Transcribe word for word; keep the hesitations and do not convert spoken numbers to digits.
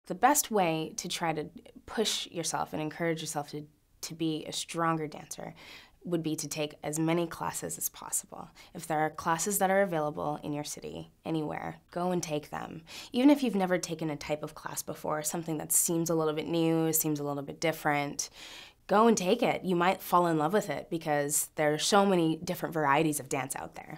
The best way to try to push yourself and encourage yourself to, to be a stronger dancer would be to take as many classes as possible. If there are classes that are available in your city, anywhere, go and take them. Even if you've never taken a type of class before, something that seems a little bit new, seems a little bit different, go and take it. You might fall in love with it because there are so many different varieties of dance out there.